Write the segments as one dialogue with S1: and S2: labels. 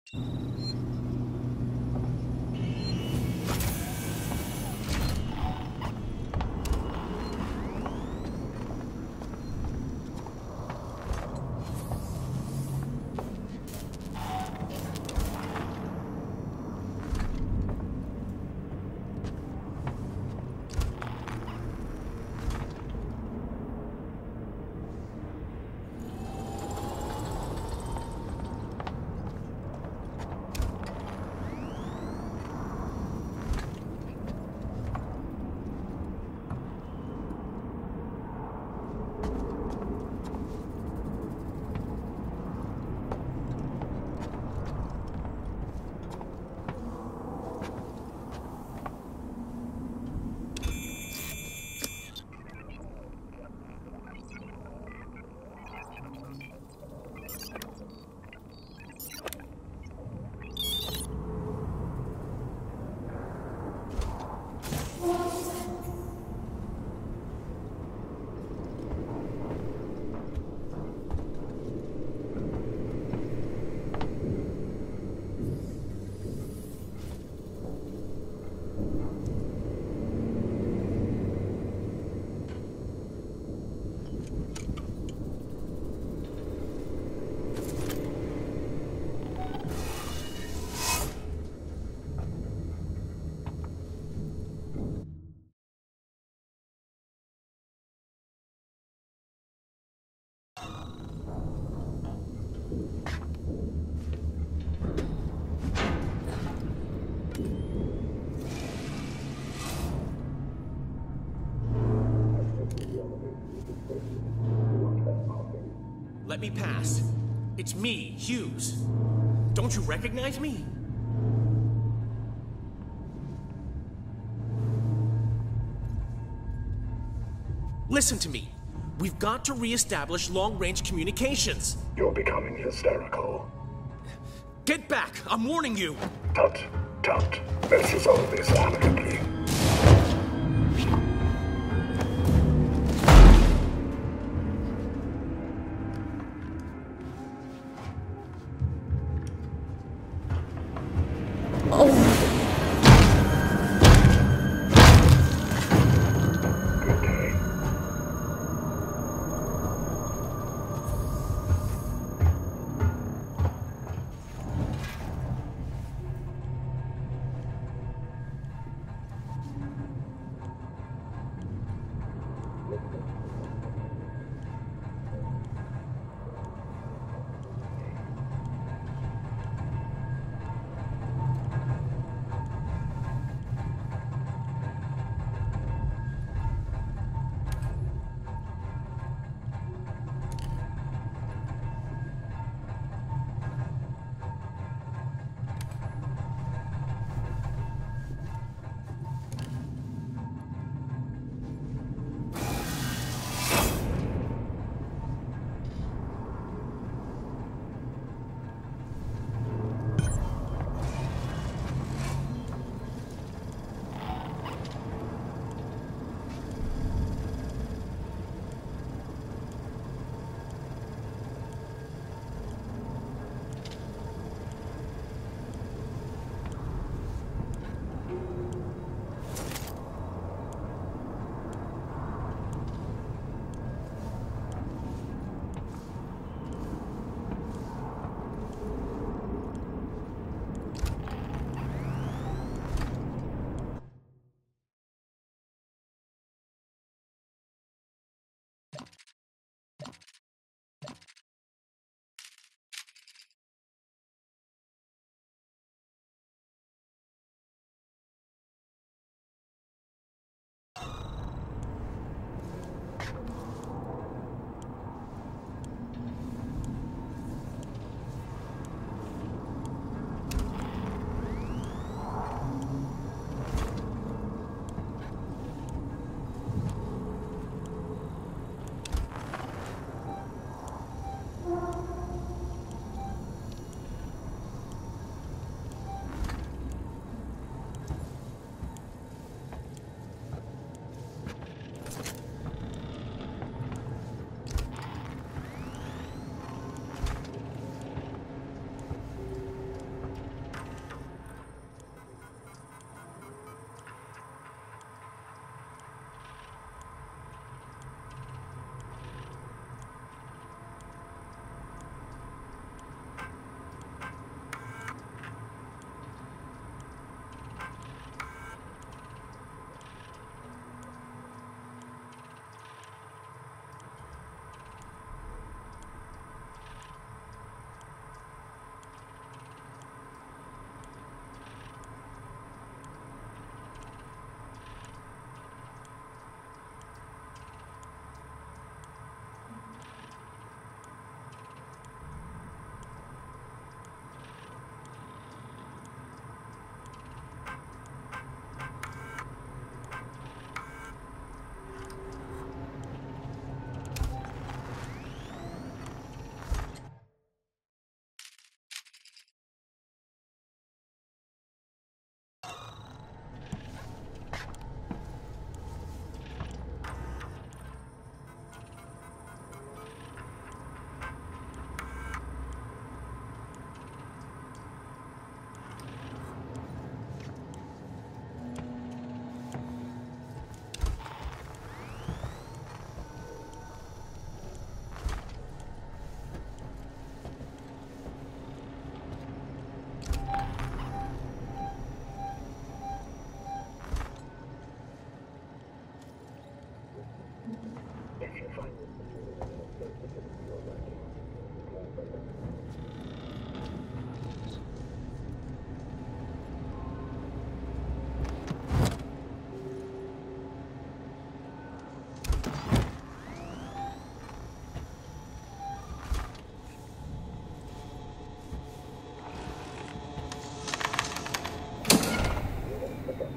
S1: Let me pass. It's me, Hughes. Don't you recognize me? Listen to me. We've got to re-establish long-range communications.
S2: You're becoming hysterical.
S1: Get back! I'm warning you!
S2: Tut, tut. Let's resolve this amicably.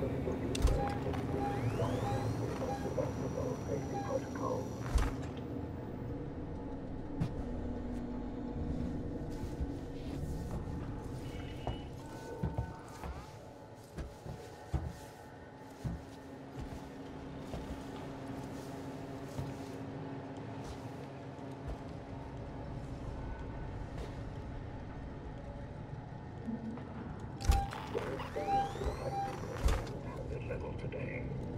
S2: Safety protocols. Hazard level today.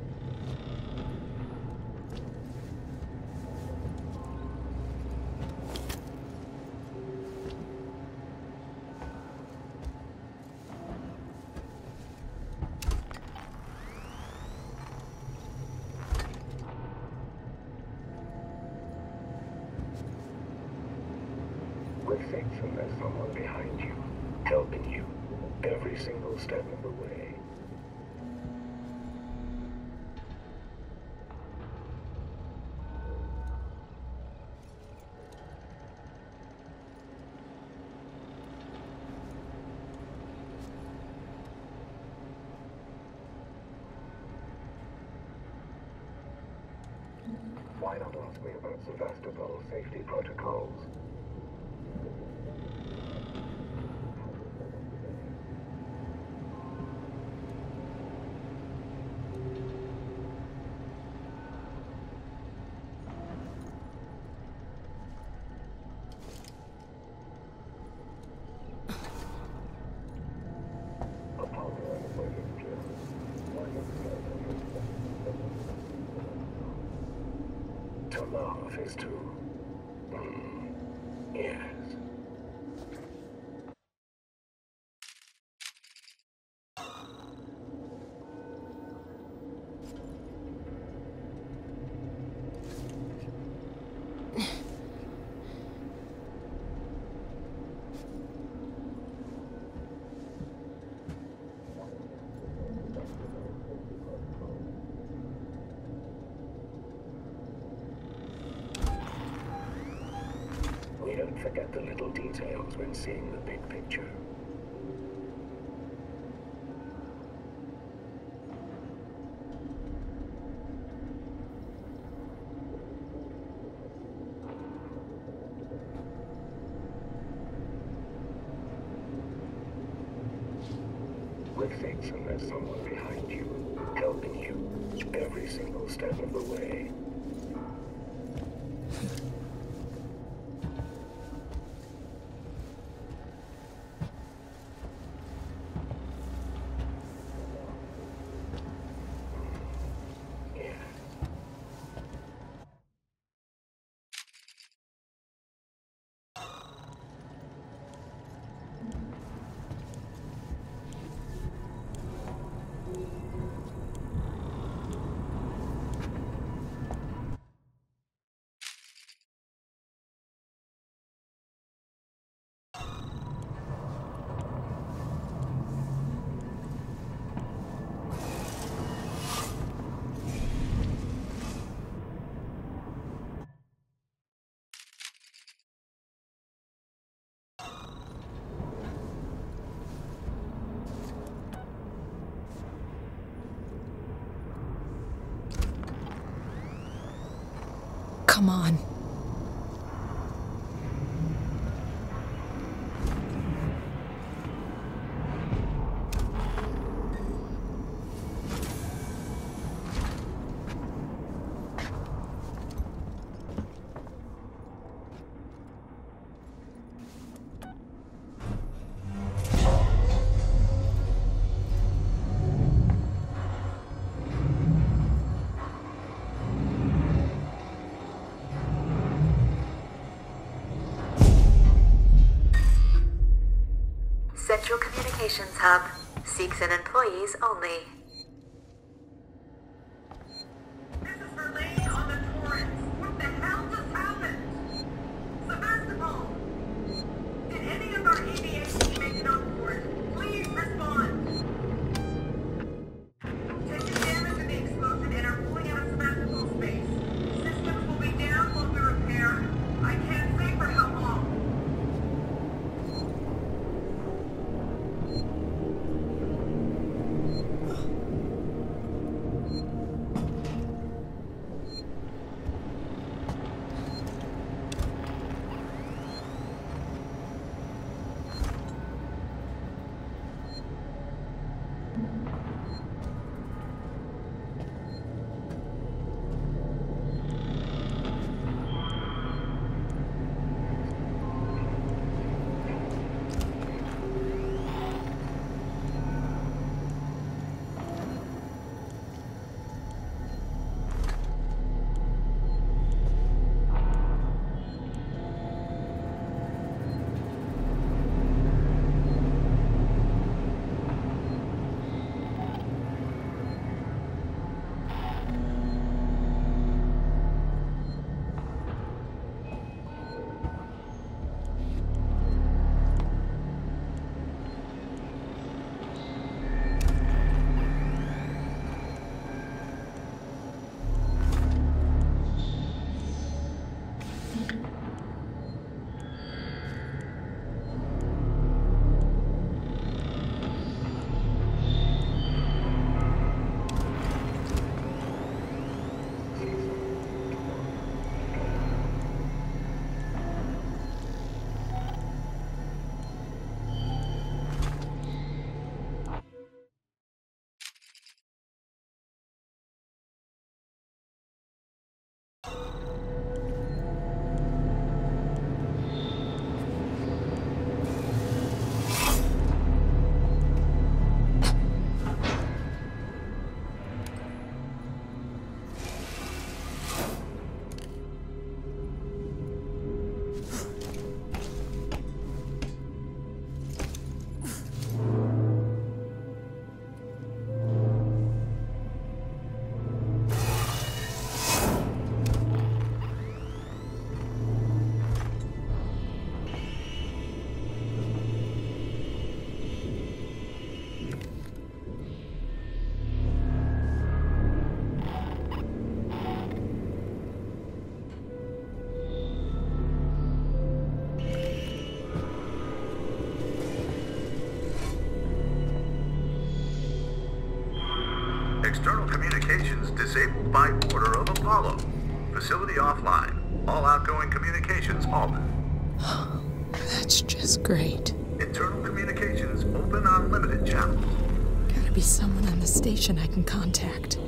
S2: With faith and there's someone behind you, helping you every single step of the way. Why not ask me about Sevastopol safety protocols? To laugh is to... yes. We don't forget the little details when seeing the big picture. With faith and there's someone behind you, helping you every single step of the way.
S3: Come on.
S4: Central Communications Hub. Seeks and employees only.
S5: This is Verlaine on the Torrens. What the hell just happened? Sevastopol! Did any of our EVA team make it on board? Please respond. Taking damage in the explosion and are pulling out of Sevastopol space. Systems will be down while we repair. I can't say for how long.
S6: External communications disabled by order of Apollo. Facility offline. All outgoing communications halted.
S3: That's just great.
S6: Internal communications open on limited channels.
S3: Gotta be someone on the station I can contact.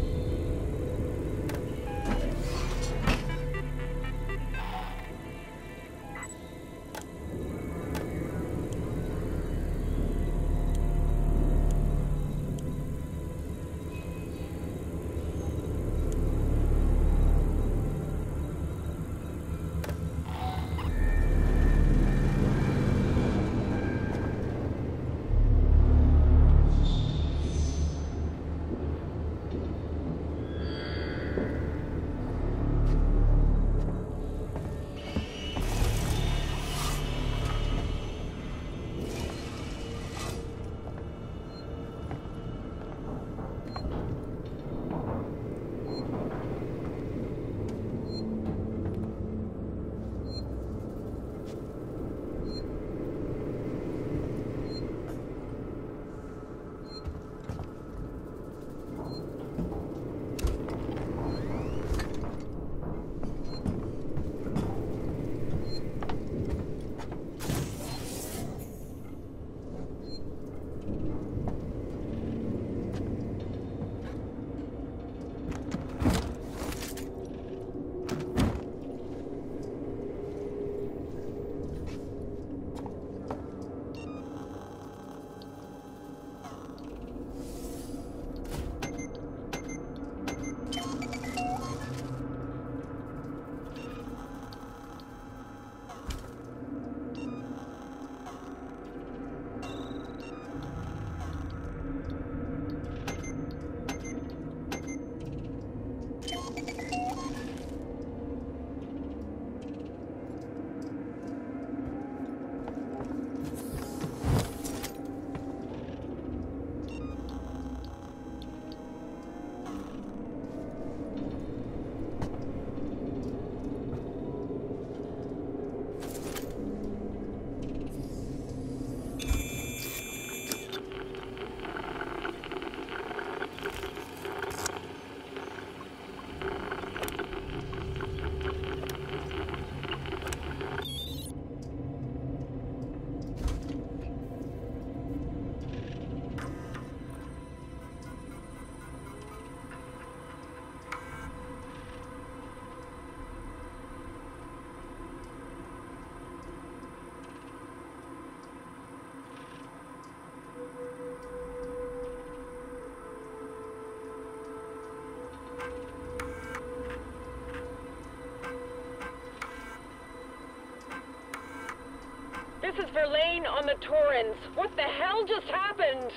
S5: This is Verlaine on the Torrens. What the hell just happened?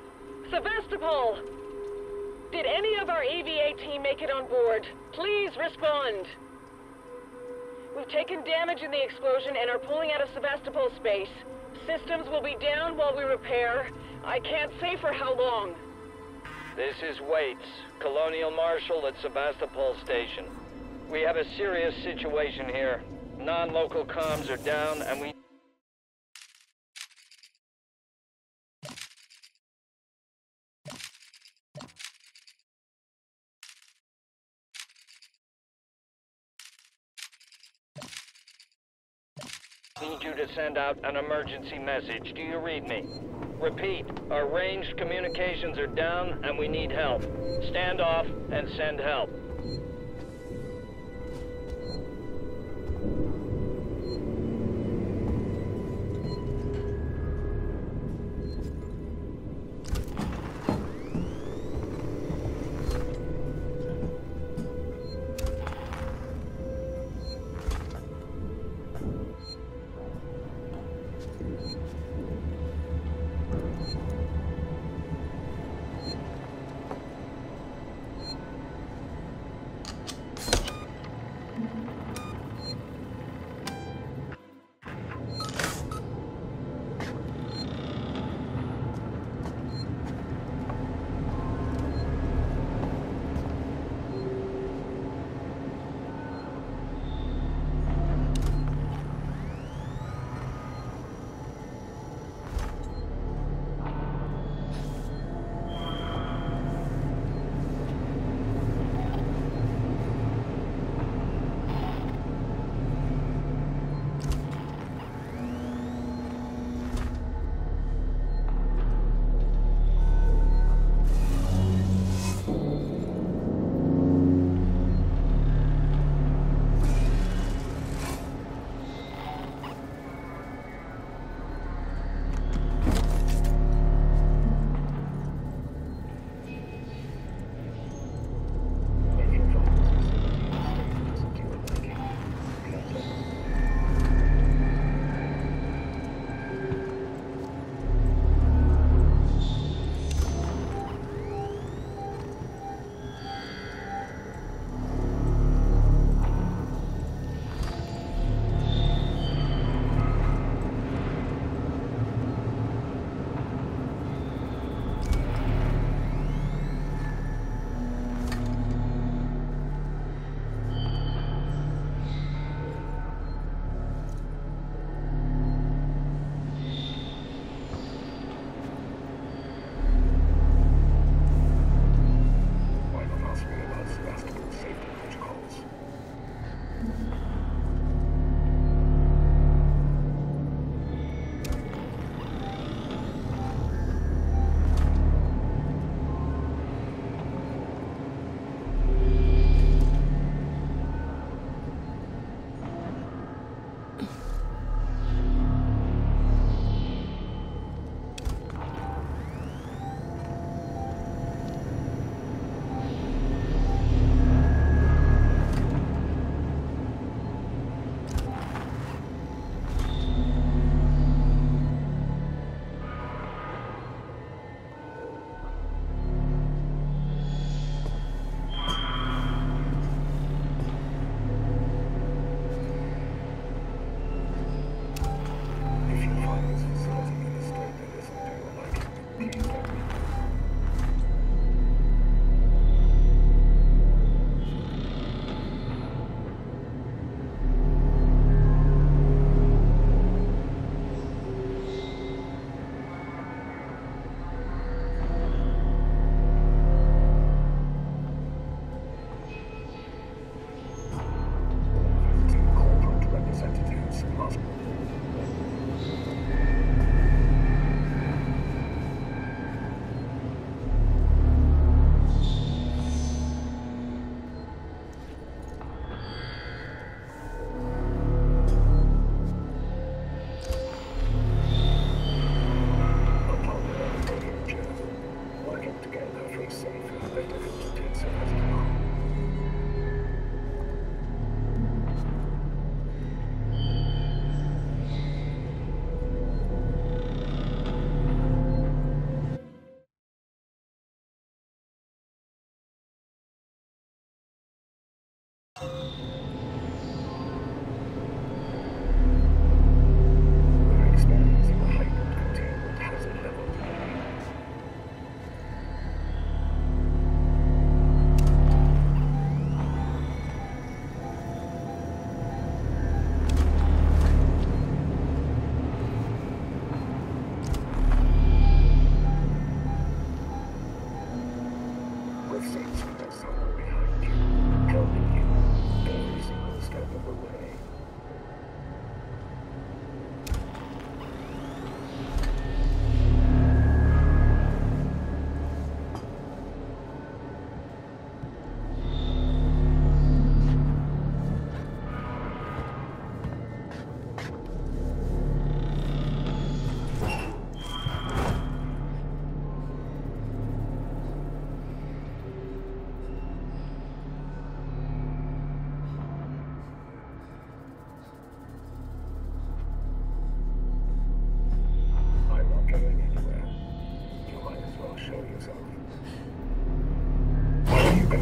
S5: Sevastopol! Did any of our EVA team make it on board? Please respond. We've taken damage in the explosion and are pulling out of Sevastopol space. Systems will be down while we repair. I can't say for how long.
S7: This is Waits, Colonial Marshal at Sevastopol Station. We have a serious situation here. Non-local comms are down and we need you to send out an emergency message. Do you read me? Repeat, our ranged communications are down and we need help. Stand off and send help.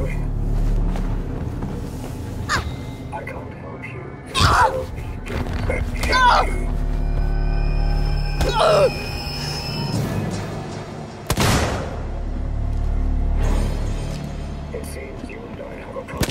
S2: doing? I can't help you. Follow me. It seems you and I have a problem.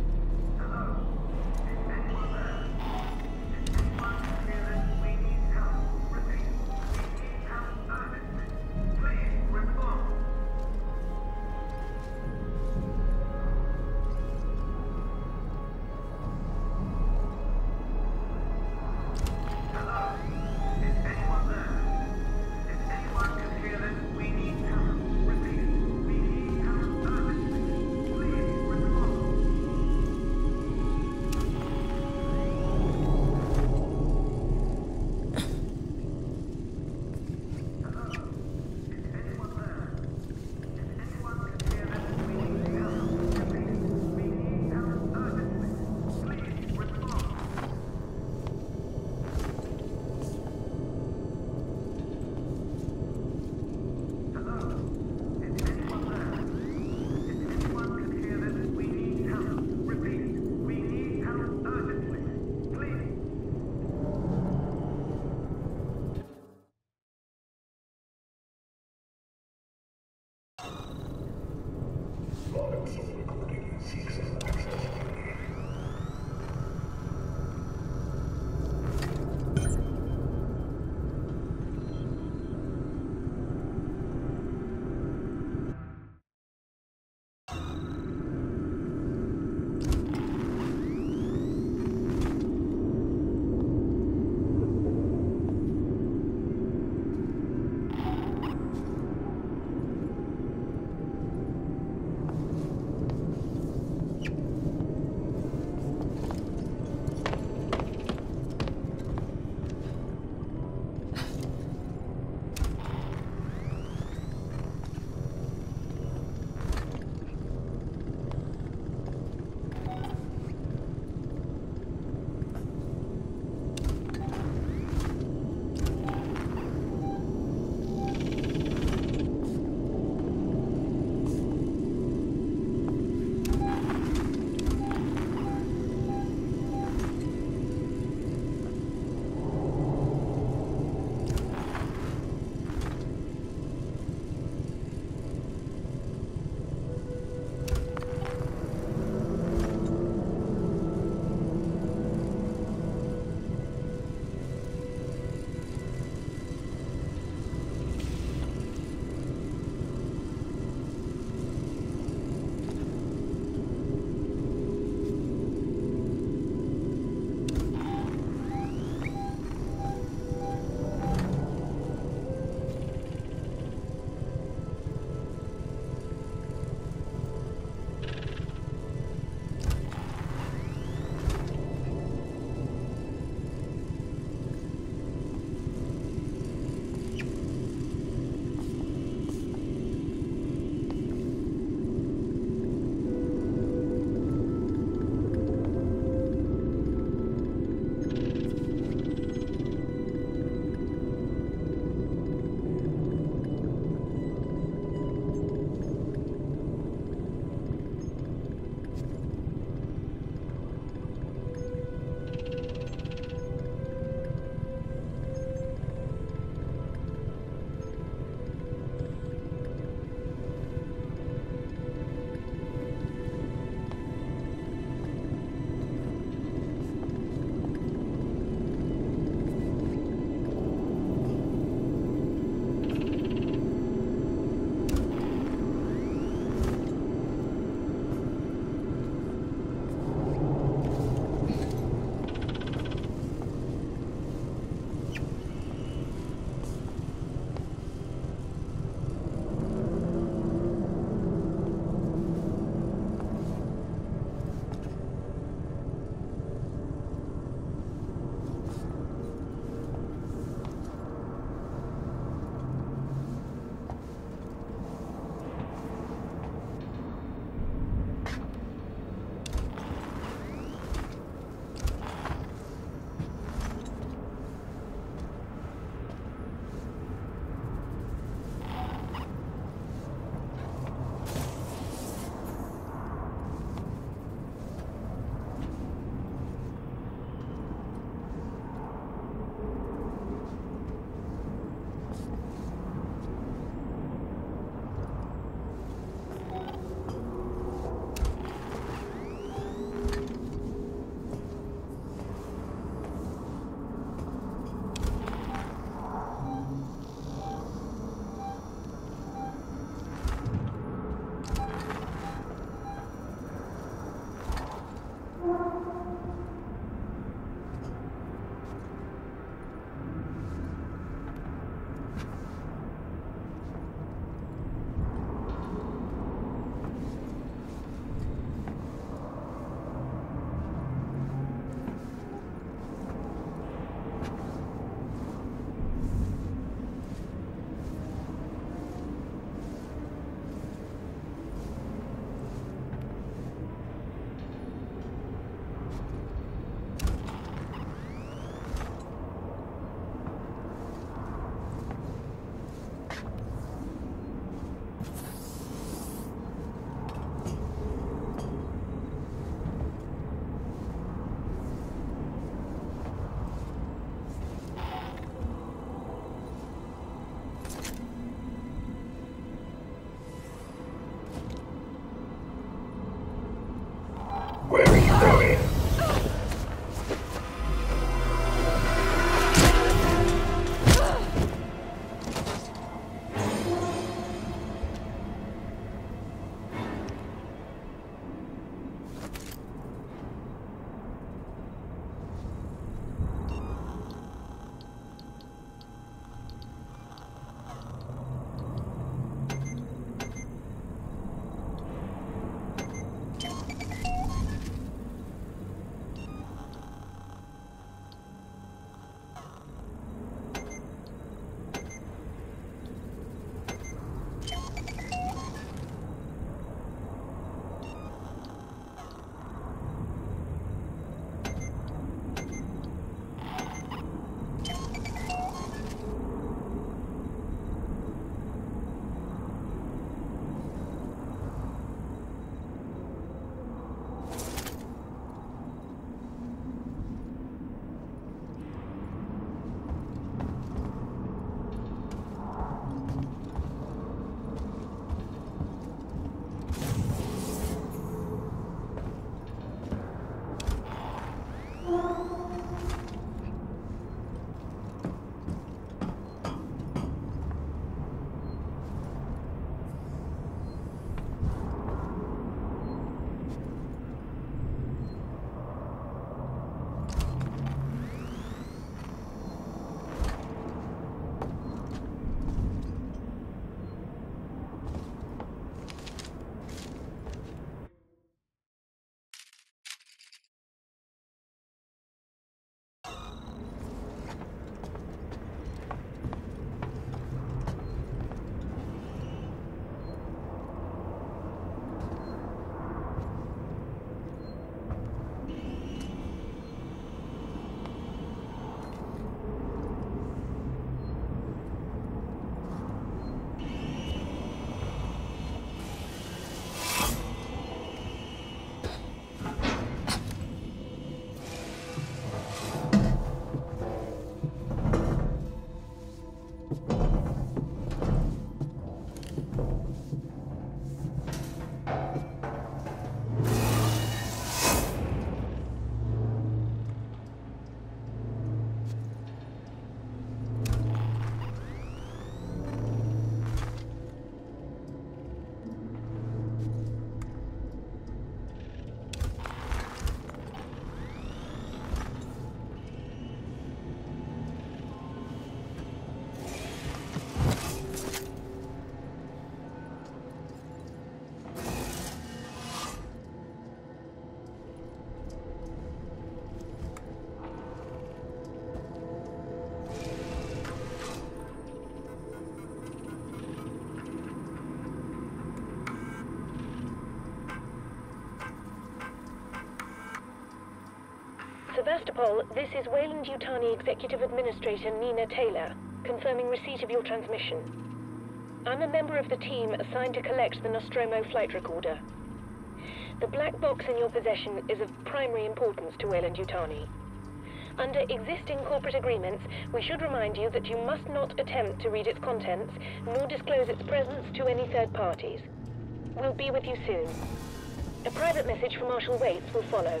S8: Sevastopol, this is Weyland-Yutani Executive Administrator Nina Taylor, confirming receipt of your transmission. I'm a member of the team assigned to collect the Nostromo flight recorder. The black box in your possession is of primary importance to Weyland-Yutani. Under existing corporate agreements, we should remind you that you must not attempt to read its contents, nor disclose its presence to any third parties. We'll be with you soon. A private message from Marshal Waits will follow.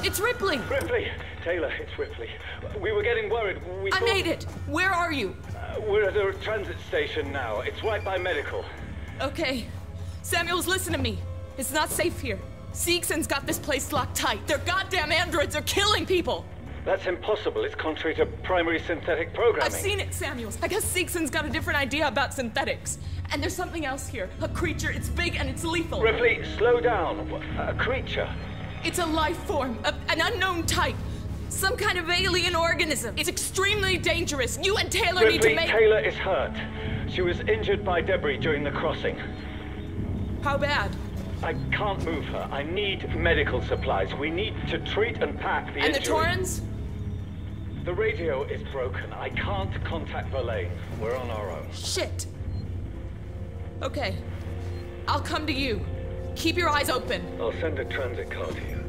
S3: It's Ripley!
S9: Ripley! Taylor, it's Ripley. We were getting worried.
S3: I made it! Where are you?
S9: We're at a transit station now. It's right by medical.
S3: Okay. Samuels, listen to me. It's not safe here. Seegson's got this place locked tight. Their goddamn androids are killing people!
S9: That's impossible. It's contrary to primary synthetic programming.
S3: I've seen it, Samuels. I guess Seegson's got a different idea about synthetics. And there's something else here. A creature. It's big and it's lethal.
S9: Ripley, slow down. A creature?
S3: It's a life form. An unknown type. Some kind of alien organism. It's extremely dangerous. You and Taylor need to make...
S9: Taylor is hurt. She was injured by debris during the crossing.
S3: How bad?
S9: I can't move her. I need medical supplies. We need to treat and pack the injury.
S3: And the Torrens?
S9: The radio is broken. I can't contact Verlaine. We're on our own.
S3: Shit. Okay. I'll come to you. Keep your eyes open.
S9: I'll send a transit car to you.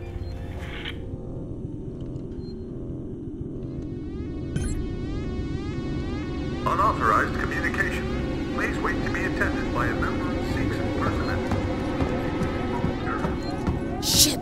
S6: Unauthorized communication. Please wait to be attended by a member of Seegson personnel.
S3: Shit!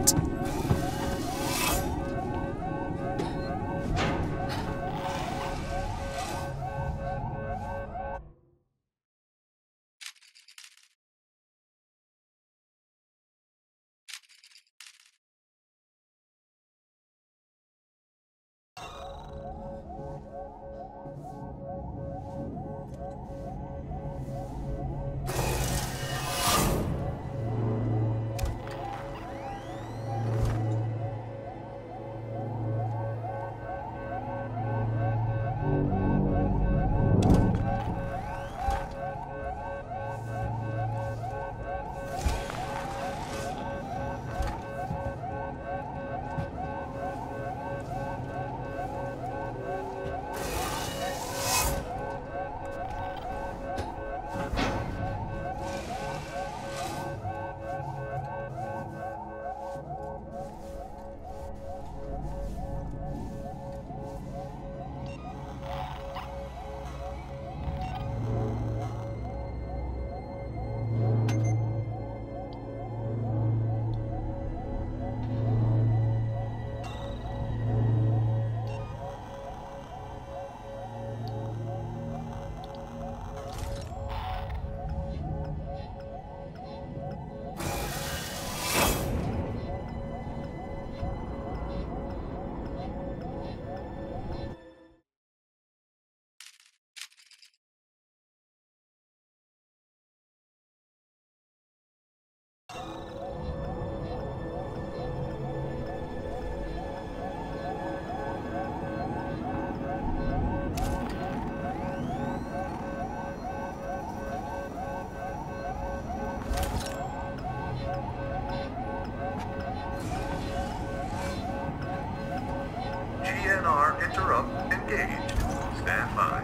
S6: GNR interrupt engaged. Stand by.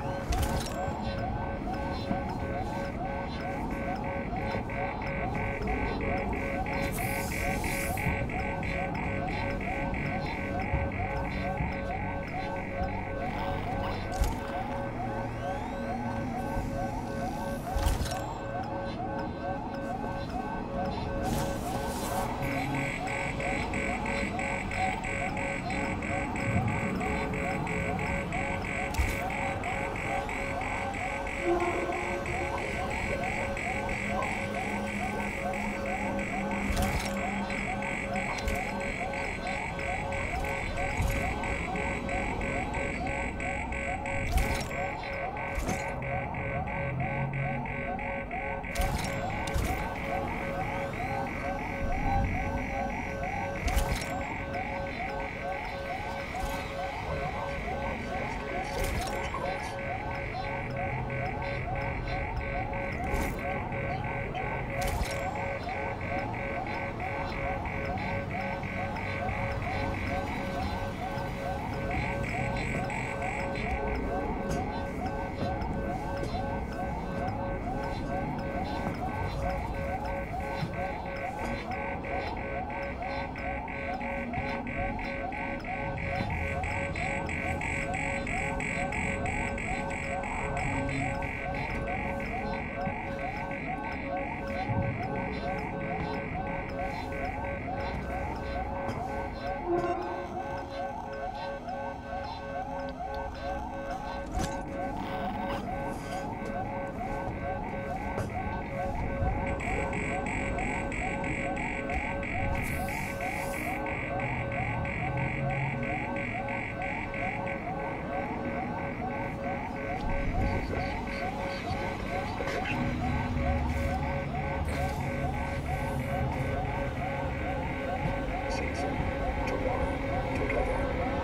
S2: season tomorrow together.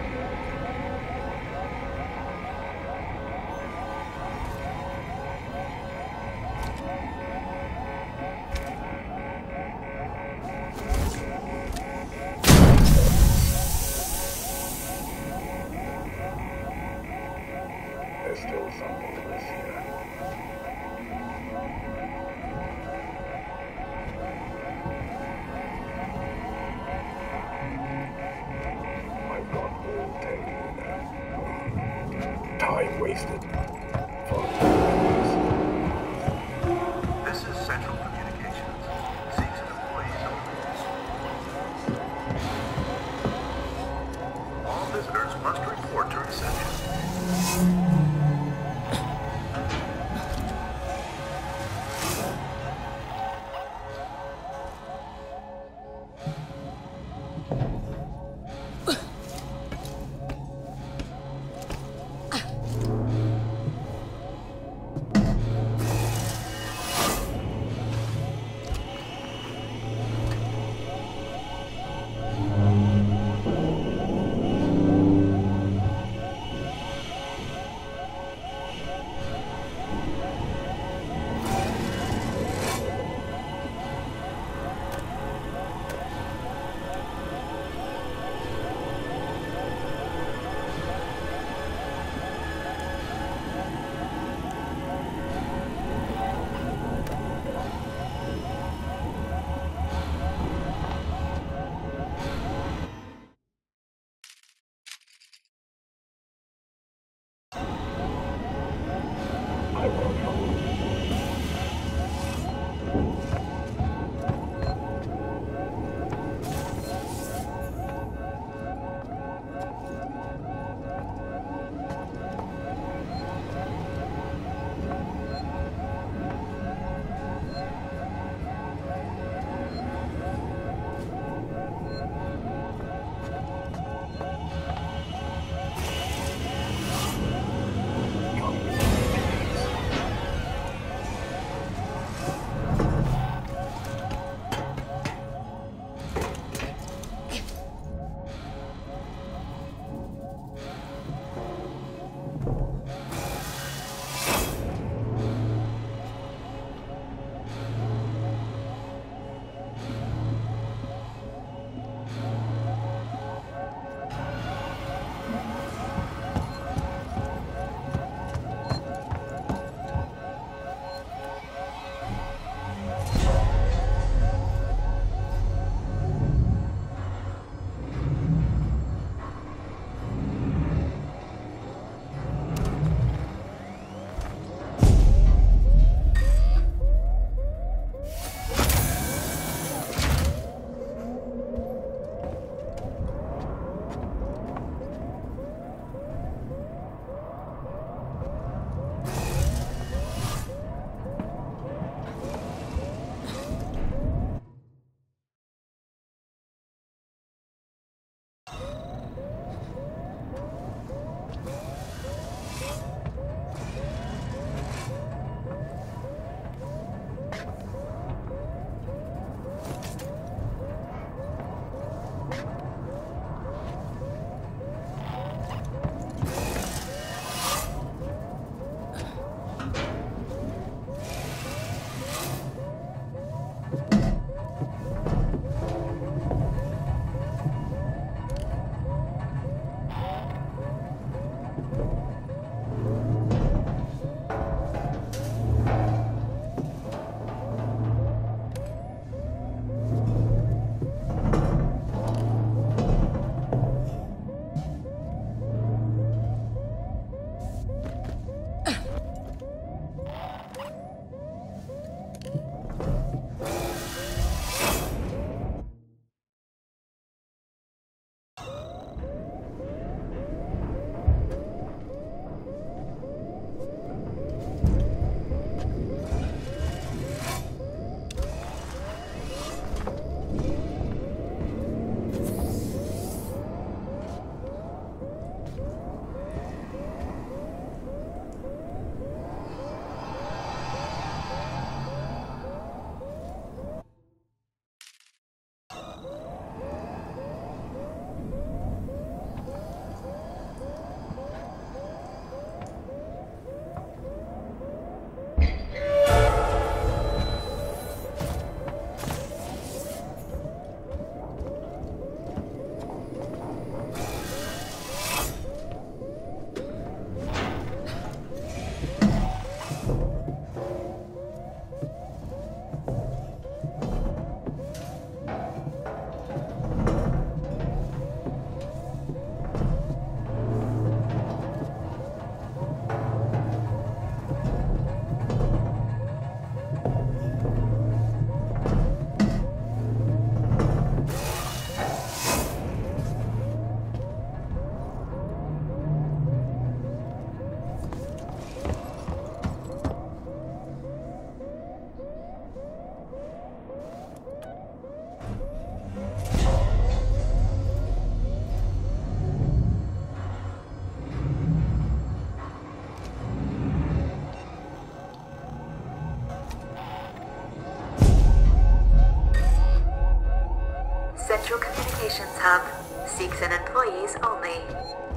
S2: There's still something to miss here. I've got all day now. Time wasted. Fun.
S6: This is Central Communications. Seeks and employees only. All visitors must report to reception.
S4: Hub. Seegson employees only.